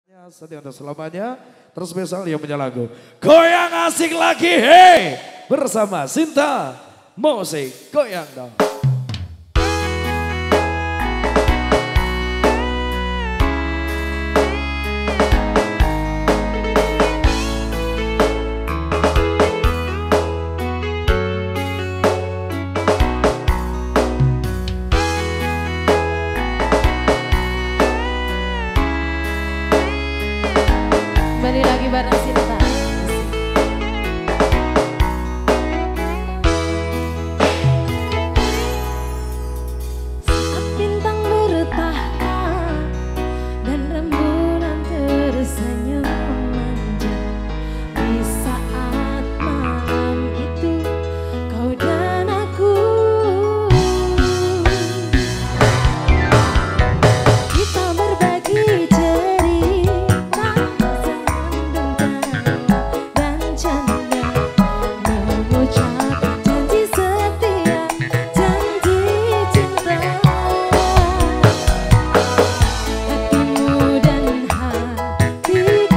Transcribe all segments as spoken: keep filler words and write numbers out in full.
Setia untuk selamanya, terus spesial yang punya lagu Goyang Asik Lagi Hey bersama Shinta, musik goyang dong. Kembali lagi bareng Shinta. Saat bintang bertahta dan rembulan tersenyum manja, di saat malam itu kau dan aku kita berbagi cerita dan canda, mengucap janji setia, janji cinta. Hatimu dan hatiku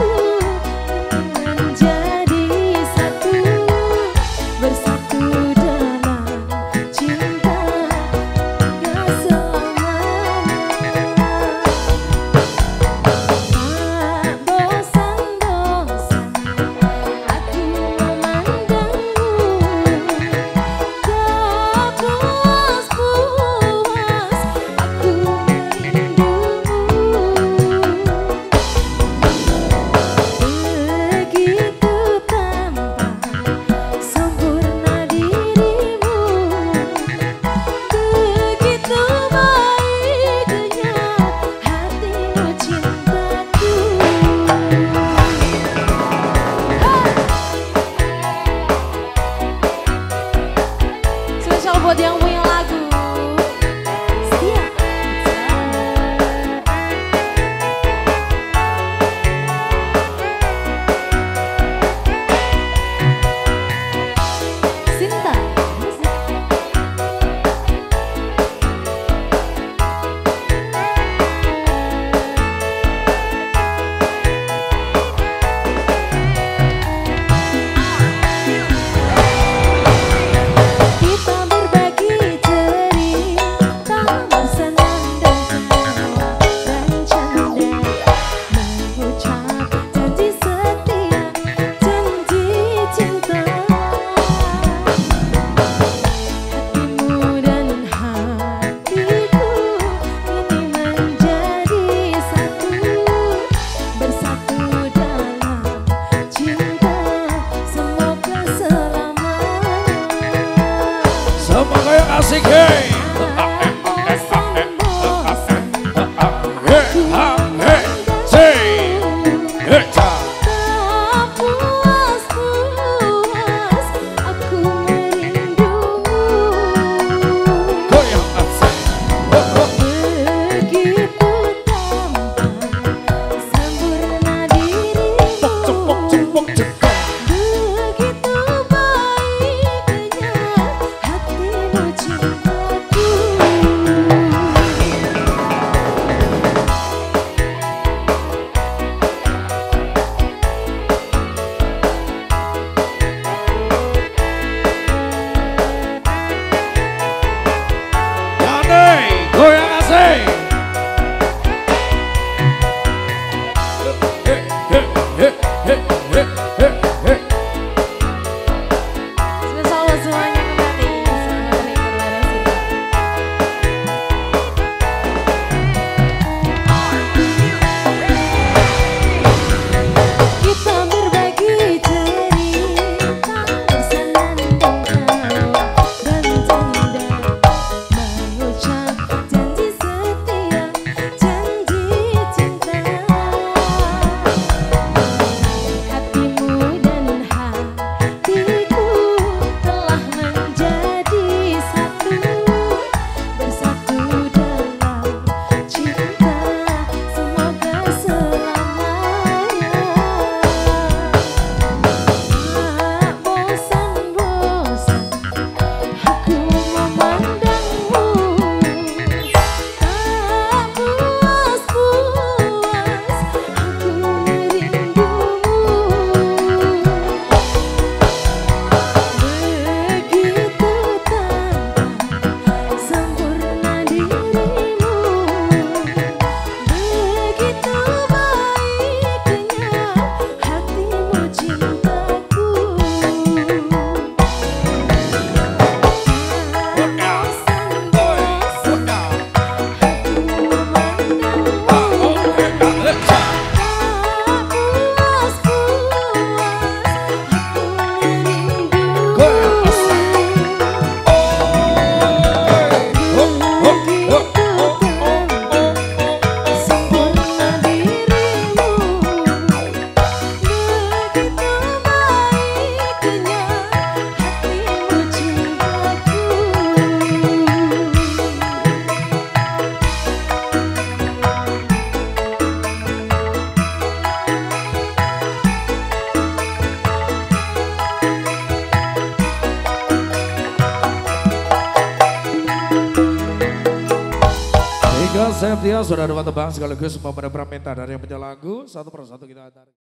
Septia sudah dapat tebang sekaligus pemenang minta dari yang punya lagu. Satu persatu kita tarik.